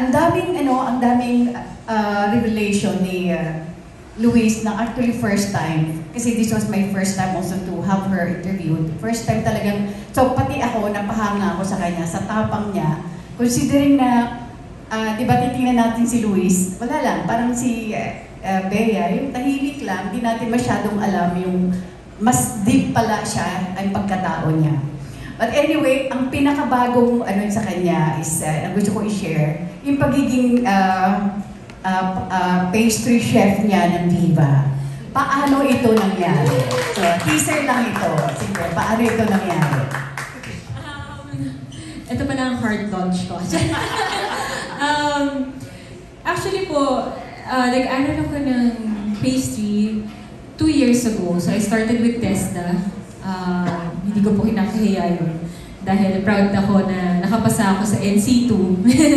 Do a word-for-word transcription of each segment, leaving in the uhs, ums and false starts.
ang daming, ano, ang daming uh, revelation ni uh, Luis na actually first time. Kasi this was my first time also to have her interviewed. First time talagang, so pati ako, napahanga ako sa kanya, sa tapang niya. Considering na, uh, di ba titingnan natin si Luis, wala lang, parang si uh, uh, Bea, yung tahimik lang, hindi natin masyadong alam yung mas deep pala siya ang pagkatao niya. But anyway, ang pinakabagong ano sa kanya is, uh, ang gusto ko i-share, yung pagiging uh, uh, uh, pastry chef niya ng Viva. Paano ito nangyari? So, teaser lang ito. Sige, paano ito nangyari? Um, ito pa na ang hard launch ko. um, actually po, uh, nag-aral ako ng pastry two years ago. So I started with Testa. Uh, hindi ko po kinakahiya yun. Dahil proud ako na nakapasa ako sa N C two.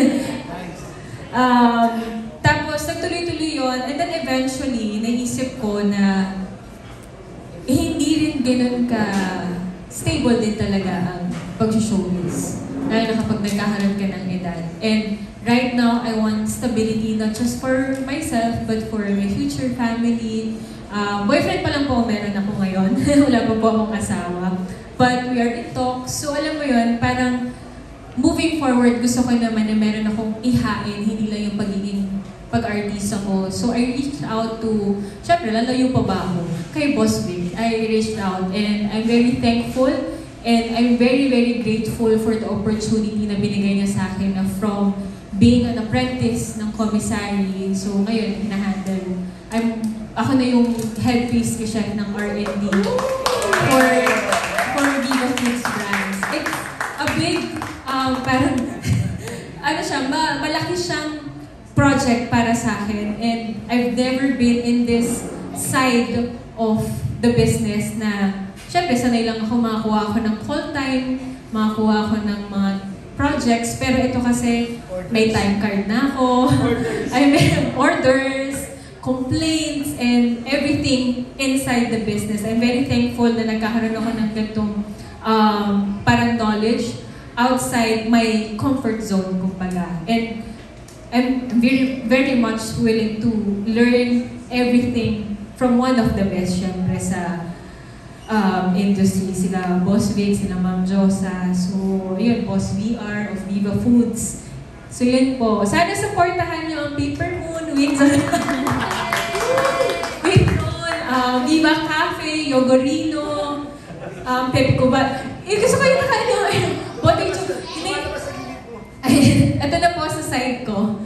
um, tapos nagtuloy-tuloy yun. And then eventually, naisip ko na eh, hindi rin ganun ka stable din talaga ang pag-showbiz. Lalo na kapag nagkakaroon ka ng edad. And right now, I want stability not just for myself, but for my future family. Uh, boyfriend pa lang po meron ako ngayon. Wala pa po akong asawa. But we are in talks. So alam mo yun, parang moving forward, gusto ko naman na meron akong ihain, hindi lang yung pagiging pag-artista ko. So I reached out to, syempre, lalayo pa ba ako? Kay Boss Vic. I reached out and I'm very thankful and I'm very, very grateful for the opportunity na binigay niya sa akin na from being an apprentice ng commissary. So ngayon, hinahandle. I'm, ako na yung head pastry chef ng R and D for, for Viva Foods brands. It's a big, um, parang, ano siya, ma malaki siyang project para sa akin. And I've never been in this side of the business na, syempre, sanay lang ako makakuha ako ng call time, makakuha ako ng mga projects, pero ito kasi may time card na ako, I mean, orders, complaints, and everything inside the business. I'm very thankful na nagkakaroon ako ng ganitong um, parang knowledge outside my comfort zone, kumbaga. And I'm very, very much willing to learn everything from one of the best, syempre, sa um, industry. Sila Boss Vic, sila Ma'am Josa. So, yun, Boss V R of Viva Foods. So, yun po. Sana supportahan niyo ang Paper Moon, Windsor. Windsor, uh, Viva Cafe, Yogurino, um, Pepe Cuba. Eh, gusto ko yung nakaano. Bote yung ito na po sa side ko.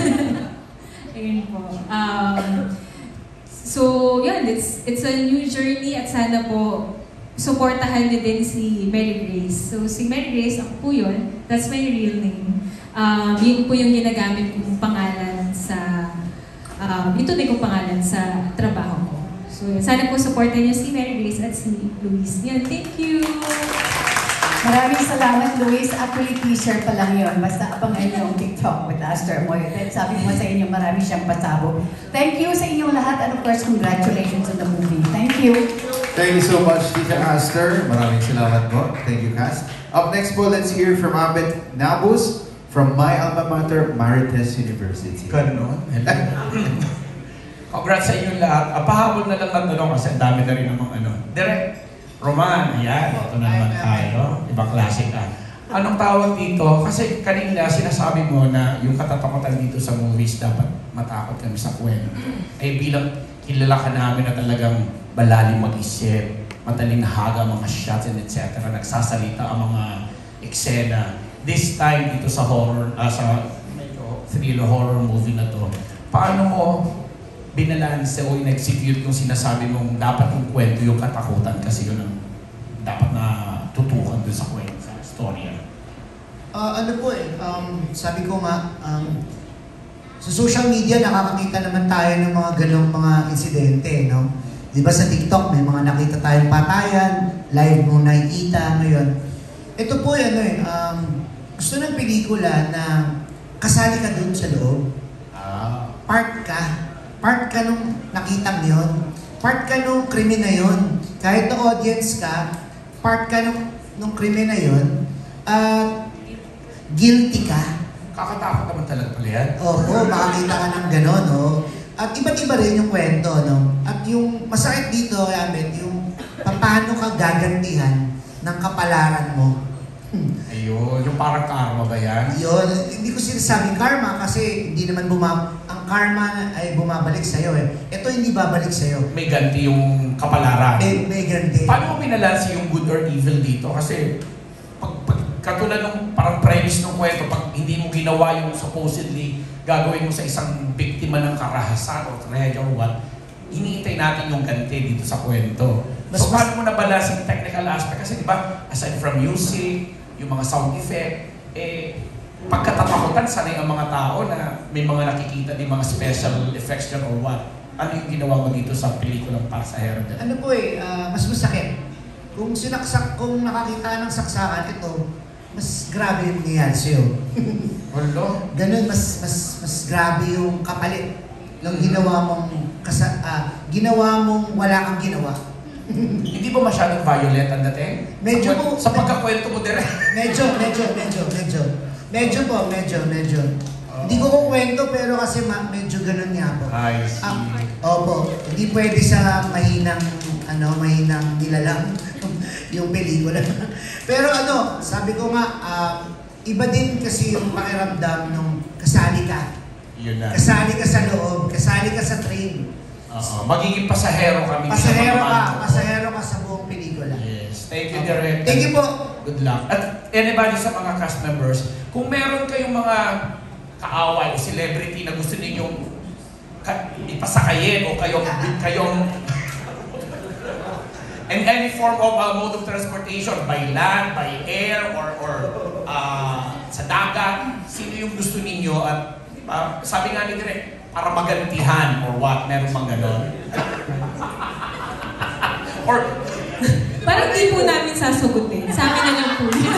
Ayun po. Um, so, yun, it's, it's a new journey at sana po supportahan niyo din si Mary Grace. So, si Mary Grace, ako po yun. That's my real name. Um, yun po yung ginagamit kong pangalan sa, um, ito din kong pangalan sa trabaho ko. So, yun. Sana po supportan niyo si Mary Grace at si Luis. Yan, thank you! Maraming salamat, Luis. Actually, teaser pa lang yun. Basta abangan niyo ang TikTok with Aster Moyotet. Sabi mo sa inyo, marami siyang pasabog. Thank you sa inyong lahat and of course, congratulations on the movie. Thank you. Thank you so much, Teacher Aster. Maraming salamat po. Thank you, cast. Up next po, let's hear from Abet Nabus from my alma mater, Marites University. Ganon. Congrats sa inyo lahat. Ah, pahabol na lang ng tanong kasi ang dami na rin namang ano. Direct. Roman, ayan, ito na naman tayo. Ibang klase ka. Anong tawag dito? Kasi kanina sinasabi mo na yung katatakutan dito sa movies dapat matakot kami sa kwento. Ay bilang kilala ka namin na talagang balalim mag-isip, madaling haga mga shots and et cetera. Nagsasalita ang mga eksena. This time dito sa horror, uh, sa medyo thriller horror movie na to, paano mo binalanse o in-execute yung sinasabi mong dapat yung kwento yung katakutan kasi yun ang dapat na tutukan dun sa kwento, sa storya? Uh, ano po eh, um, sabi ko nga, um, sa social media nakakakita naman tayo ng mga ganong mga insidente, no? Di ba sa TikTok may mga nakita tayong patayan, live mo nakikita, ano yun. Ito po ano eh, um, gusto ng pelikula na kasali ka dun sa loob. Ah. Part ka. Part ka nung nakitang yun. Part ka nung krimen na yun. Kahit na audience ka, part ka nung, nung krimen na yun. At uh, guilty ka. Kakatakot naman talaga pala yan. Oo, makakita ka ng gano'n, no? At iba't iba rin yung kwento, no? At yung masakit dito, Amit, yung paano ka gagantihan ng kapalaran mo. Ayun, yung parang karma ba yan? Yun, hindi ko sinasabing karma kasi hindi naman bumab... Ang karma ay bumabalik sa'yo eh. Ito hindi babalik sa'yo. May ganti yung kapalaran. May, may ganti. Paano mo binalansi yung good or evil dito? Kasi pag, pag katulad ng parang premise ng kwento, pag hindi mo ginawa yung supposedly gagawin mo sa isang biktima ng karahasan o tragedy or what, iniintay natin yung ganti dito sa kwento. Mas- So paano mo nabalance yung technical aspect? Kasi di ba, aside from music, yung mga sound effect, eh, pagkatatakutan, sanay ang mga tao na may mga nakikita din mga special effects dyan or what. Ano yung ginawa mo dito sa pelikulang Pasahero dyan? Ano po eh, ah, mas masakit. Kung sinaksak, kung nakakita ng saksakan, ito, mas grabe yung nangyayari sa'yo. Walo? Ganun, mas, mas, mas grabe yung kapalit ng ginawa mong, kasa, ah, ginawa mong wala kang ginawa. Hindi ba masyadong violent ang dating? Medyo sa, po. Sa pagkakwento mo direct. Medyo, medyo, medyo, medyo. Medyo po, medyo, medyo. Hindi ko kukwento pero kasi ma- medyo ganun nga po. I see. Ah, opo, hindi pwede sa mahinang, ano, mahinang nilalang yung pelikula. Pero ano, sabi ko nga, ah, iba din kasi yung pakiramdam nung kasali ka. Yun na. Kasali ka sa loob, kasali ka sa train. Oo. Magiging pasahero kami. Pasahero sa mga ka, ano. pasahero ka sa buong pelikula. Yes. Thank you, Direk. Thank you po. Good luck. At anybody sa mga cast members, kung meron kayong mga kaaway o celebrity na gusto ninyong ka- ipasakayin o kayong, kayong in any form of uh, mode of transportation, by land, by air, or, or uh, sa dagat, sino yung gusto ninyo at uh, sabi nga ni Direk, para magantihan or what, meron bang ganon? Or, Parang di po namin sasagutin. Sa amin na lang po yun.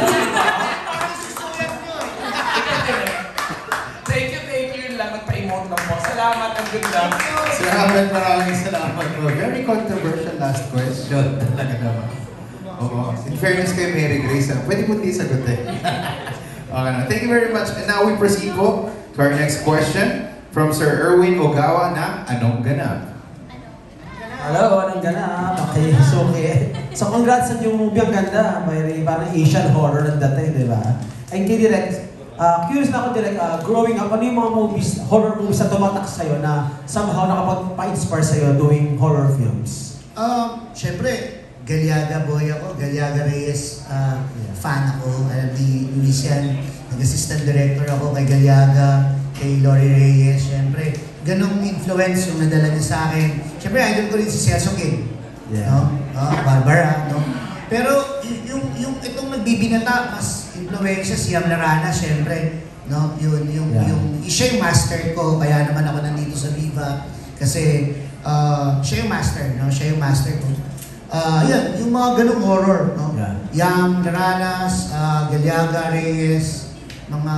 thank you, thank you. Yun lang, magpa-emote lang po. Salamat and good luck. Sir Ahmed, maraming salamat po. Very controversial last question. Talaga naman. Oo. In fairness kay Mary Grace, ah, pwede po hindi sagutin. Okay na. Thank you very much. And now we proceed po to our next question from Sir Erwin Ogawa na Anong Ganap? Hello, anong ganap? Okay, so okay. So congrats sa yung movie, ang ganda. May parang Asian horror ang dating, di ba? And kay Direk, uh, curious na ako Direk, uh, growing up, ano yung mga movies, horror movies na tumatak sa'yo na somehow nakapag-inspire sa'yo doing horror films? Um, Siyempre, Galiaga boy ako, Galiaga Reyes uh, Yeah. fan ako. Alam ni Luis yan, nag-assistant director ako kay Galiaga, kay Lori Reyes, siyempre. Ganong influence yung nadala niya sa akin. Siyempre, idol ko rin si Celso King. Yeah. No? No? Barbara, no? Pero y- yung, yung itong nagbibinata, mas influensya si Yam Larana, siyempre. No? Yun, yung, Yeah. yung, siya yung master ko, kaya naman ako nandito sa Viva. Kasi uh, siya yung master, no? Siya yung master ko. Ah, yan, yung mga ganong horror, no? Yeah. Yam Laranas, uh, Galiaga Reyes, mga,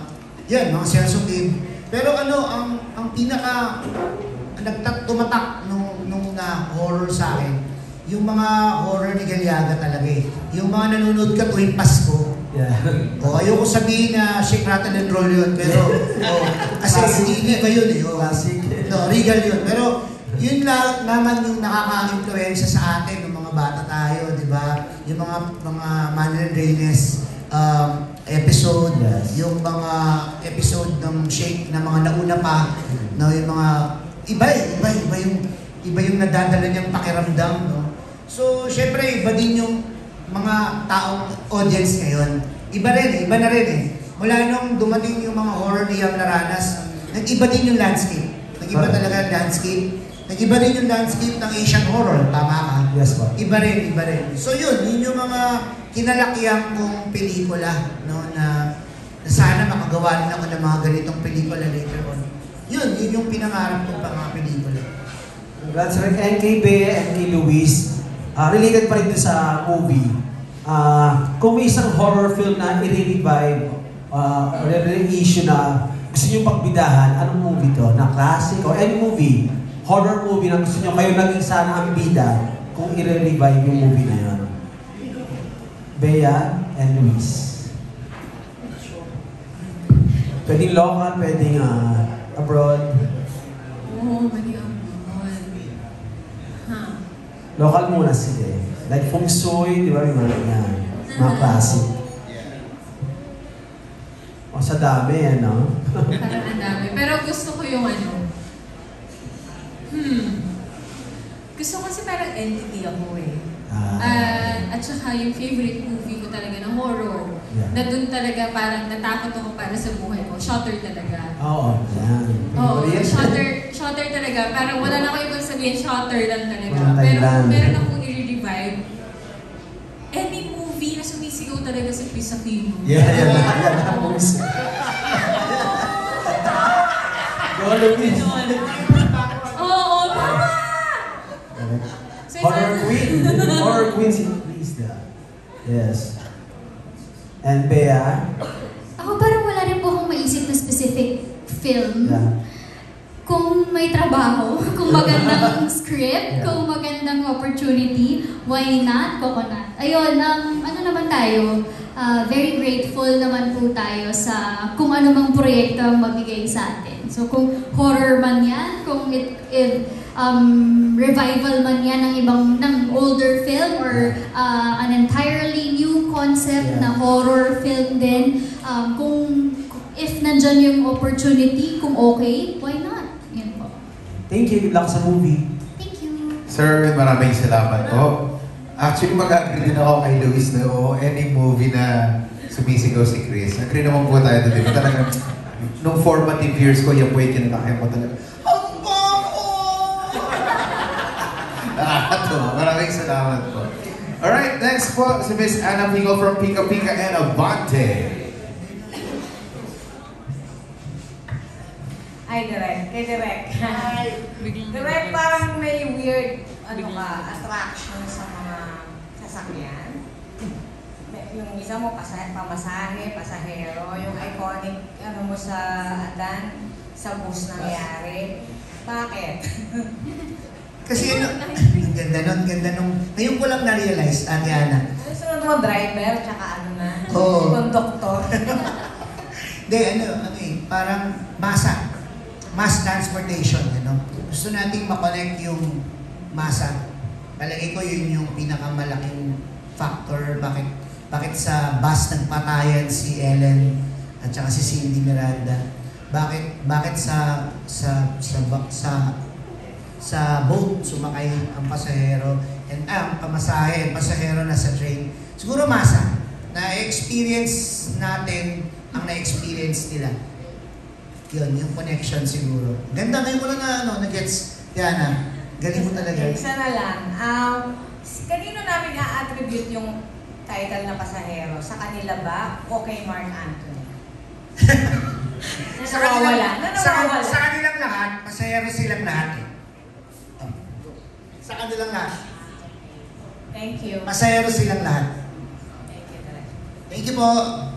yan, mga Celso King. Pero ano, ang ang pinaka nagtat tumatak nung nung na horror sa akin, yung mga horror ni Galiaga talaga eh. Yung mga nanonood ka tuwing Pasko. Yeah. O ayoko sabihin na shake, rattle and roll yun, pero oh, kasi Classic. hindi ba yun eh. Oh. Classic. No, regal yun. Pero yun lang naman yung nakaka-influensya sa atin ng mga bata tayo, di ba? Yung mga mga Manuel Reyes um, episode, Yes. yung mga episode ng Shake na mga nauna pa, no, yung mga iba eh, iba, iba yung iba yung nadadala niyang pakiramdam, no. So, syempre iba din yung mga taong audience ngayon. Iba rin, eh, iba na rin eh. Mula nung dumating yung mga horror ni Yam Laranas, nag-iba din yung landscape. Nag-iba Correct. talaga yung landscape. Nag-iba din yung landscape ng Asian horror, tama ka? Yes, po. Iba rin, iba rin. So yun, yun yung mga kinalakihan kong pelikula, no, na, na sana makagawa rin ako ng mga ganitong pelikula later on. Yun, yun yung pinangarap kong pang mga pelikula. Congrats Rick. And kay Bea and kay Luis, uh, related pa rin dun sa movie. Uh, kung may isang horror film na i-revive, uh, or issue na gusto nyo pagbidahan, anong movie to? Na classic or any movie? Horror movie na gusto nyo kayo naging sana ang bida kung i-revive yung movie na yun. Bea and Luis. Pwedeng local, pwedeng ah, abroad. Oo, mali ang buwan. Ha? Local muna sige. Like feng shui, di ba? Yung mga yan. Mga classic. O sa dami, ano? Parang ang dami. Pero gusto ko yung ano. Hmm. Gusto ko kasi parang entity ako eh. Ah, Ah, at saka yung favorite movie ko talaga na horror. Yeah. Na dun talaga parang natakot ako para sa buhay ko. Shutter talaga. Oo, yan. Oo, Favorite? shutter, shutter talaga. Parang wala na ako ibang sabihin, shutter lang talaga. Walang Pero dahilan. kung meron akong i-revive, any movie na sumisigaw talaga sa Chris Aquino. Yeah, yan lang. Yan lang. Go, Luis. Oo, tama! So, Horror sana- queen. Horror queen si Krista. Yes. And Bea? Ako parang wala rin po akong maisip na specific film. Yeah. Kung may trabaho, kung magandang script, Yeah. kung magandang opportunity, why not? Coconut. Ayun, um, ano naman tayo, uh, very grateful naman po tayo sa kung ano mang proyekto ang mabigay sa atin. So kung horror man yan, kung it, it um, revival man yan ng ibang, ng older film or uh, an entirely new concept Yeah. na horror film din, um, kung if nandyan yung opportunity, kung okay, why not? Yan po. Thank you. Good luck sa movie. Thank you. Sir, maraming salamat po. Actually, mag-agree din ako kay Luis na o any movie na sumisigaw si Chris. Agree naman po tayo doon. Diba? Talagang, nung formative years ko, yung po yung kinakaya mo talaga. Ang bango! Nakakatawa. Maraming salamat po. Alright, next po si Miss Anna Pico from Pika Pika and Abante. Ay, direct. Kay direct. Direct parang may weird ano ka, attraction sa mga sasakyan. May- Yung isa mo, pasa- pamasahe, pasahero. Yung iconic ano mo sa Adan, sa bus nangyari. Bakit? Kasi ano, ang ganda nun, ganda nung, ngayon ko lang na-realize, Ate Ana. Ano sunod mo, driver, tsaka ano na, Oo. konduktor. Hindi, ano, ano eh, parang masa. Mass transportation, ano. Gusto nating makonect yung masa. Palagay ko yun yung pinakamalaking factor bakit bakit sa bus nagpatayan si Ellen at saka si Cindy Miranda. Bakit bakit sa sa sa sa sa, sa boat sumakay ang pasahero and ah, ang pamasahe, ang pasahero na sa train. Siguro masa na experience natin ang na-experience nila. Yun, yung connection siguro. Ganda ngayon ko lang na ano, na-gets. Diana, galing mo talaga. Isa na lang. Um, s- kanino namin na-attribute yung title na pasahero? Sa kanila ba o kay Mark Anthony? Na Sa nawawala. Na sa, nawawala. sa kanilang lahat, pasahero silang lahat eh. Oh. Sa kanilang lahat, Thank you. pasahero silang lahat. Thank you talaga. Thank you po.